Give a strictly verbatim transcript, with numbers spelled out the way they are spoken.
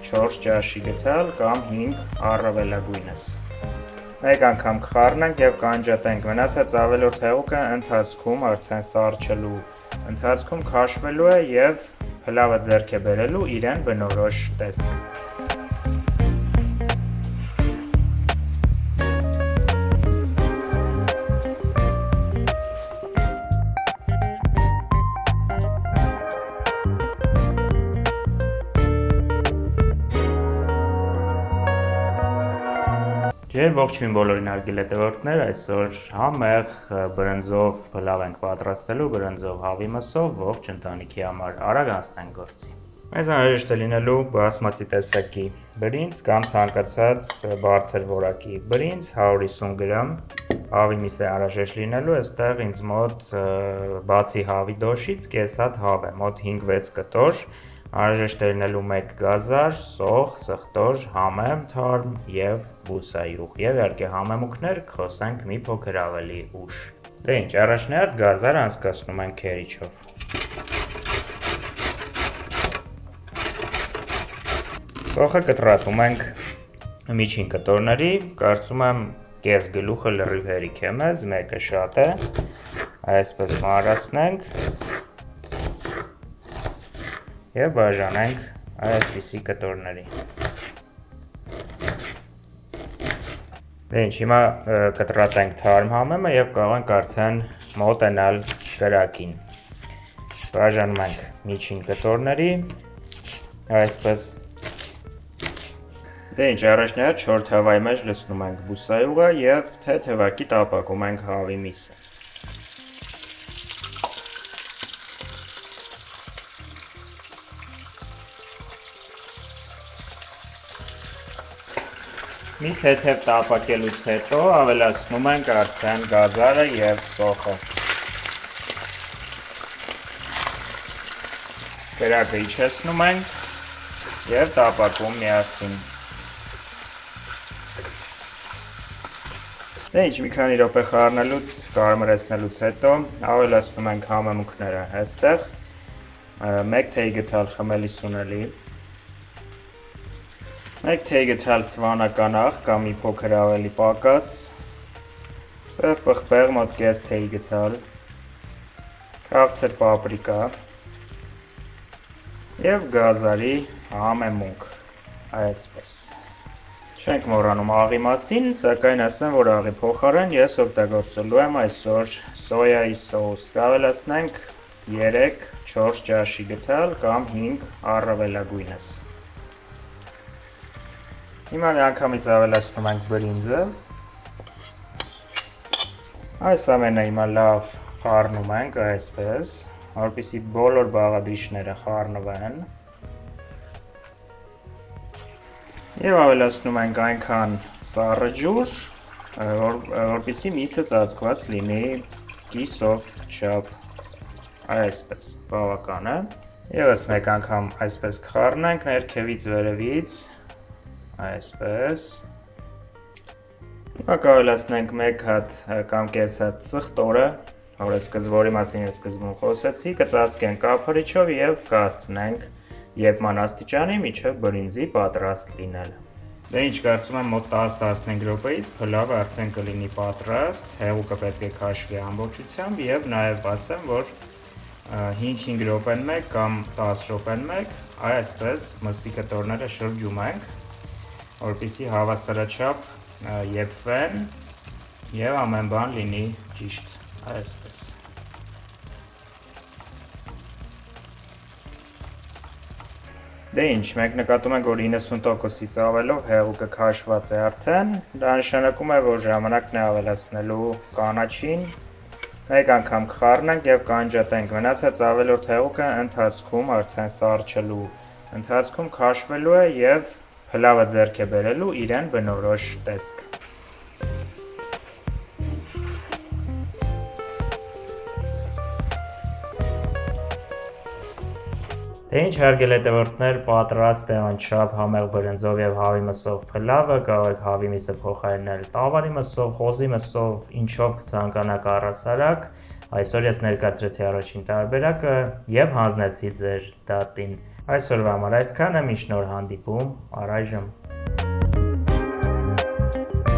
չորս ճաշի գտալ կամ հինգ առավելագույնս։ Մեկ անգամ կխառնենք և կանջատենք, մնացած ավելորդ հեղուկը ընթացքում արդեն սառչելու ընթացքում քաշվելու է և փլավը ձեռք է բերելու իրեն բնորոշ տեսք։ Ջեր ողջույն բոլորին հարգելի հետևորդներ, այսօր համեղ բրնձով փլավ ենք պատրաստելու, բրնձով հավի մսով, ողջ ընտանիքի համար, արագ անցնենք գործի։ Մեզ անհրաժեշտ է լինելու բասմատի տեսակի բրինձ կամ ցանկացած բարձր որակի բրինձ հարյուր հիսուն գրամ, հավի միս է անհրաժեշտ լինելու, այստեղ ինձ մոտ բացի հավի դոշից կես հատ հավ է, մոտ հինգ վեց կտոր, անհրաժեշտ է լինելու մեկ գազար, սոխ, սխտոր, համեմ, թարմ և բուսայուղ և իհարկե համեմունքներ կխոսենք մի փոքր ավելի ուշ։ Դե ինչ, առաջնահերթ գազարը անցկացնում ենք քերիչով։ Սոխը կտրատում ենք միջին կտորների, կարծում եմ կես գլուխը լրիվ հերիք է մեզ, մեկը շատ է, այսպես մանրացնենք և բաժանենք այսպիսի կտորների։ Դե ինչ, հիմա կտրատենք թարմ համեմը և կարող ենք արդեն մոտենալ կրակին։ Բաժանում ենք միջին կտորների, այսպես։ Դե ինչ, առաջնահերթ չորս թավայի մեջ լցնում ենք բուսայուղը և թե թևակի տապակում ենք հավի միսը։ Մի թեթև տապակելուց հետո ավելացնում ենք արդեն գազարը և սոխը։ Կրակը իջեցնում ենք և տապակում միասին։ Դե ինչ, մի քանի րոպե խառնելուց, կարմրեցնելուց հետո ավելացնում ենք համեմունքները այստեղ, մեկ թեյ գթալ խմելի սունելի, մեկ թեյ գթալ սվանական աղ կամ մի փոքր ավելի պակաս, սև պղպեղ մոտ կես թեյ գթալ, քաղցր պապրիկա և գազարի համեմունք, այսպես։ Չենք մոռանում աղի մասին, սակայն ասեմ, որ աղի փոխարեն ես օգտագործելու եմ այսօր սոյայի սոուս, կավելացնենք երեք չորս ճաշի գթալ կամ հինգ առավելագույնս։ Հիմա միանգամից ավելացնում ենք բրինձը, այս ամենը հիմա լավ խառնում ենք այսպես, որպեսզի բոլոր բաղադրիչները խառնվեն և ավելացնում ենք այնքան սառը ջուր, որպեսզի միսը ծածկված լինի կիսով չափ, այսպես, բավական է, ևս մեկ անգամ այսպես կխառնենք ներքևից վերևից, այսպես։ Հիմա կավելացնենք մեկ հատ կամ կես հատ սխտորը, որի մասին ես սկզբում խոսեցի, կծածկենք կափարիչով և կհասցնենք եփման աստիճանի մինչև բրինձի պատրաստ լինելը։ Դե ինչ, կարծում եմ մոտ տասը տասնհինգ րոպեից փլավը արդեն կլինի պատրաստ, հեղուկը պետք է քաշվի ամբողջությամբ և նաև ասեմ, որ հինգ-հինգ րոպեն մեկ կամ տասը րոպեն մեկ այսպես մսի կտորները շրջում ենք, որպեսզի հավասարաչափ եփվեն և ամեն բան լինի ճիշտ, այսպես։ Դե ինչ, մենք նկատում ենք, որ իննսուն տոկոսից ավելով հեղուկը քաշված է արդեն, դա նշանակում է, որ ժամանակն է ավելացնելու կանաչին, մեկ անգամ կխառնենք և կանջատենք, մնացած ավելորդ հեղուկը ընթացքում արդեն սառչելու ընթացքում քաշվելու է և փլավը ձեռք է բերելու իրեն բնորոշ տեսք։ Դե ինչ, հարգելի հետևորդներ, պատրաստ է անչափ համեղ բրնձով և հավի մսով փլավը, կարող եք հավի միսը փոխարինել տավարի մսով, խոզի մսով, ինչով կցանկանաք առհասարակ։ Այսօր ես ներկայացրեցի առաջին տարբերակը և հանձնեցի ձեր դատին։ Այսօրվա համար այսքանը, միշտ նոր հանդիպում, առայժմ